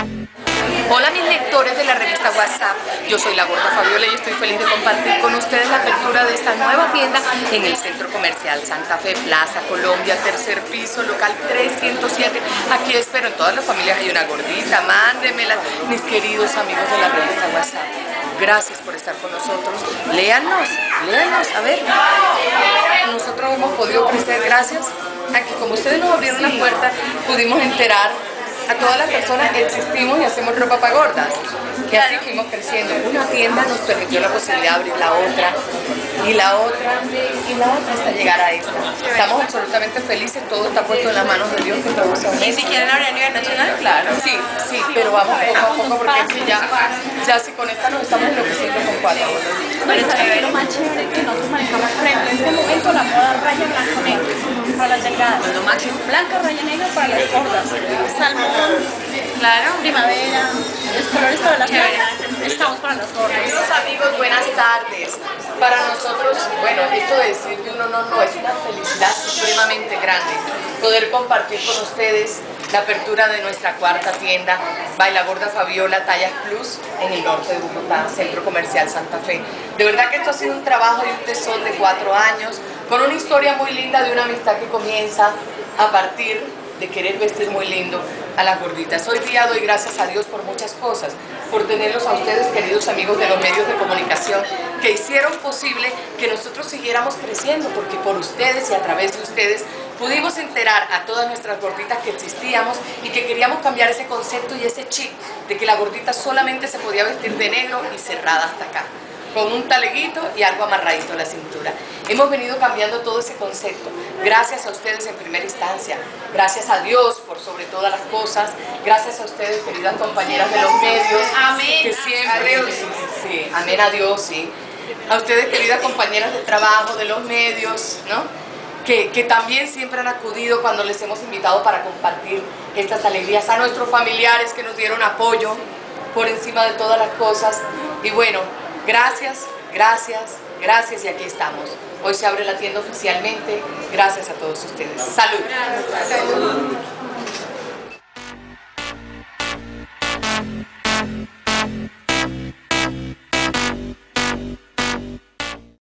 Hola mis lectores de la revista WhatsApp, yo soy la Gorda Fabiola y estoy feliz de compartir con ustedes la apertura de esta nueva tienda en el Centro Comercial Santa Fe, Plaza Colombia, tercer piso, local 307. Aquí espero, en todas las familias hay una gordita, mándenmela, mis queridos amigos de la revista WhatsApp. Gracias por estar con nosotros, léanos, a ver. Nosotros hemos podido crecer gracias a que, como ustedes nos abrieron la puerta, pudimos enterar a todas las personas que existimos y hacemos ropa para gordas. Que así fuimos creciendo. Una tienda nos permitió la posibilidad de abrir la otra, y la otra, hasta llegar a esta. Estamos absolutamente felices, todo está puesto en las manos de Dios, que todo se aumenta. ¿Y si quieren abrir a nivel nacional? Claro. Sí, pero vamos poco a poco, porque aquí ya si con esta nos estamos enloqueciendo con 4 gordas. Pero chévere, lo más chévere es que nosotros manejamos, por ejemplo, en este momento la moda raya blanco-negro para las delgadas. Lo máximo. Blanca, raya negra para las gordas. Salmón, claro, primavera, los colores para las delgadas. Estamos para las gordas. Queridos amigos, buenas tardes. Para nosotros, bueno, esto de decir que uno no, es una felicidad supremamente grande poder compartir con ustedes la apertura de nuestra cuarta tienda, Baila Gorda Fabiola Tallas Plus, en el norte de Bogotá, Centro Comercial Santa Fe. De verdad que esto ha sido un trabajo y un tesón de 4 años, con una historia muy linda de una amistad que comienza a partir de querer vestir muy lindo a las gorditas. Hoy día doy gracias a Dios por muchas cosas, por tenerlos a ustedes, queridos amigos de los medios de comunicación, que hicieron posible que nosotros siguiéramos creciendo, porque por ustedes y a través de ustedes pudimos enterar a todas nuestras gorditas que existíamos y que queríamos cambiar ese concepto y ese chip de que la gordita solamente se podía vestir de negro y cerrada hasta acá, con un taleguito y algo amarradito a la cintura. Hemos venido cambiando todo ese concepto, gracias a ustedes en primera instancia, gracias a Dios por sobre todas las cosas, gracias a ustedes, queridas compañeras de los medios, Amén. Que siempre, sí, amén a Dios, sí. A ustedes, queridas compañeras de trabajo, de los medios, ¿no? Que también siempre han acudido cuando les hemos invitado para compartir estas alegrías, a nuestros familiares que nos dieron apoyo por encima de todas las cosas. Y bueno, gracias y aquí estamos. Hoy se abre la tienda oficialmente, gracias a todos ustedes. ¡Salud! Salud.